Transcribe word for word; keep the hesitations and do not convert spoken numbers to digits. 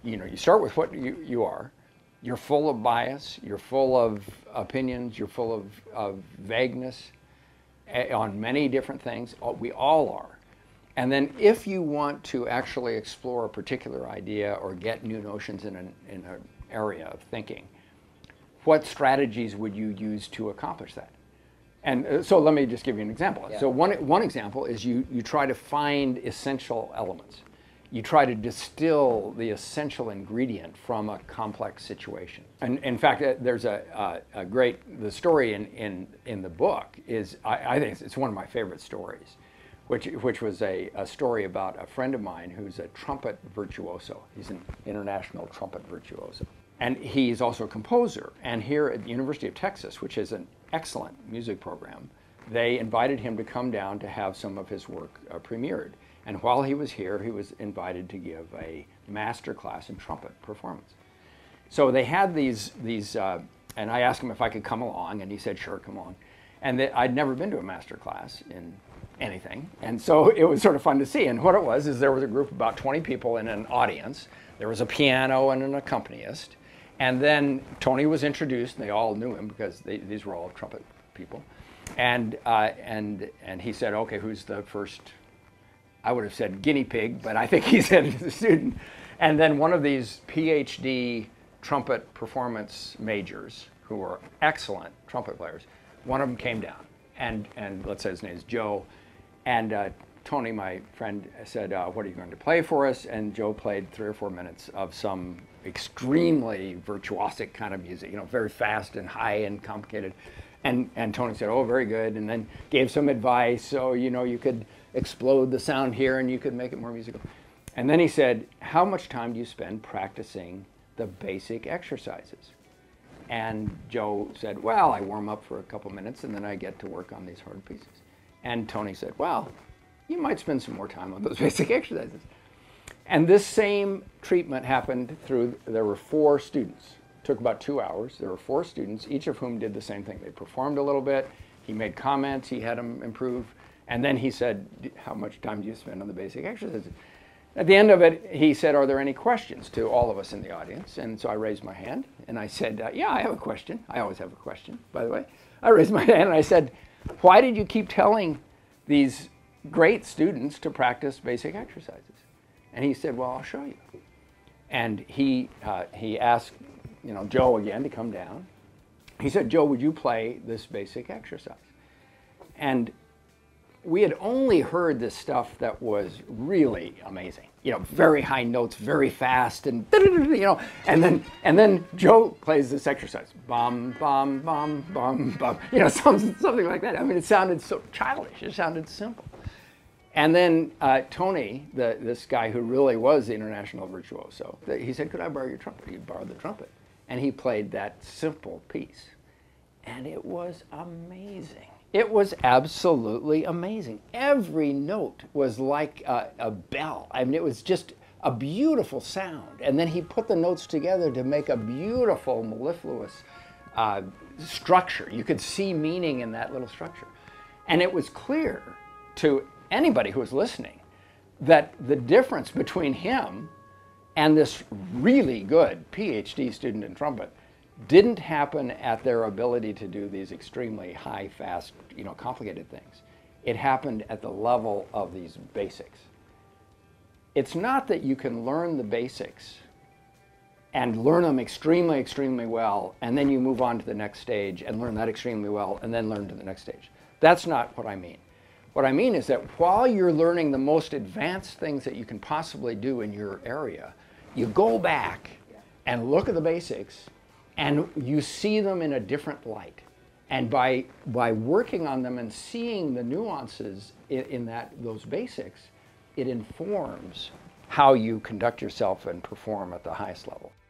you know, you start with what you, you are. You're full of bias, you're full of opinions, you're full of, of vagueness on many different things. We all are. And then if you want to actually explore a particular idea or get new notions in an, in an area of thinking, what strategies would you use to accomplish that? And so let me just give you an example. Yeah. So one, one example is you, you try to find essential elements. You try to distill the essential ingredient from a complex situation. And in fact, there's a, a, a great, the story in, in, in the book is, I, I think it's one of my favorite stories, which, which was a, a story about a friend of mine who's a trumpet virtuoso. He's an international trumpet virtuoso. And he's also a composer. And here at the University of Texas, which is an excellent music program, they invited him to come down to have some of his work uh, premiered. And while he was here, he was invited to give a master class in trumpet performance. So they had these, these uh, and I asked him if I could come along, and he said, sure, come along. And that I'd never been to a master class in anything, and so it was sort of fun to see. And what it was is there was a group of about twenty people in an audience. There was a piano and an accompanist. And then Tony was introduced, and they all knew him because they, these were all trumpet people. And, uh, and, and he said, okay, who's the first? I would have said guinea pig, but I think he said the student. And then one of these PhD trumpet performance majors, who were excellent trumpet players, one of them came down. And, and let's say his name is Joe. And uh, Tony, my friend, said, uh, what are you going to play for us? And Joe played three or four minutes of some extremely virtuosic kind of music, you know, very fast and high and complicated. And, and Tony said, oh, very good, and then gave some advice. So, you know, you could explode the sound here and you could make it more musical. And then he said, how much time do you spend practicing the basic exercises? And Joe said, well, I warm up for a couple minutes and then I get to work on these hard pieces. And Tony said, well, you might spend some more time on those basic exercises. And this same treatment happened through, there were four students. It took about two hours. There were four students, each of whom did the same thing. They performed a little bit. He made comments. He had them improve. And then he said, how much time do you spend on the basic exercises? At the end of it, he said, are there any questions to all of us in the audience? And so I raised my hand, and I said, uh, yeah, I have a question. I always have a question, by the way. I raised my hand, and I said, why did you keep telling these great students to practice basic exercises? And he said, well, I'll show you. And he, uh, he asked, you know, Joe again to come down. He said, Joe, would you play this basic exercise? And we had only heard this stuff that was really amazing. You know, very high notes, very fast, and you know, and then and then Joe plays this exercise, bum bum bum bum bum, you know, something something like that. I mean, it sounded so childish. It sounded simple. And then uh, Tony, the, this guy who really was the international virtuoso, he said, could I borrow your trumpet? He borrowed the trumpet. And he played that simple piece. And it was amazing. It was absolutely amazing. Every note was like a, a bell. I mean, it was just a beautiful sound. And then he put the notes together to make a beautiful, mellifluous uh, structure. You could see meaning in that little structure. And it was clear to anybody who was listening that the difference between him and this really good PhD student in trumpet didn't happen at their ability to do these extremely high, fast, you know, complicated things. It happened at the level of these basics. It's not that you can learn the basics and learn them extremely, extremely well, and then you move on to the next stage and learn that extremely well, and then learn to the next stage. That's not what I mean. What I mean is that while you're learning the most advanced things that you can possibly do in your area, you go back and look at the basics and you see them in a different light. And by, by working on them and seeing the nuances in, in that, those basics, it informs how you conduct yourself and perform at the highest level.